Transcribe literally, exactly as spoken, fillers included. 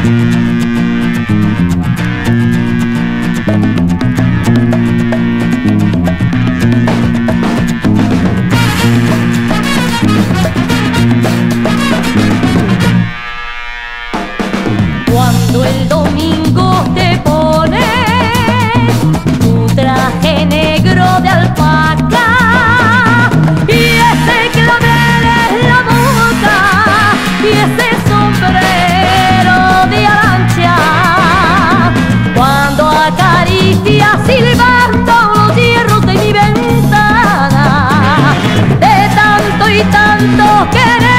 Cuando el domingo te pones tu traje negro de alpaca y ese clavel en la boca y ese sombrero de arancha, cuando acaricias silbando los hierros de mi ventana, de tanto y tanto querer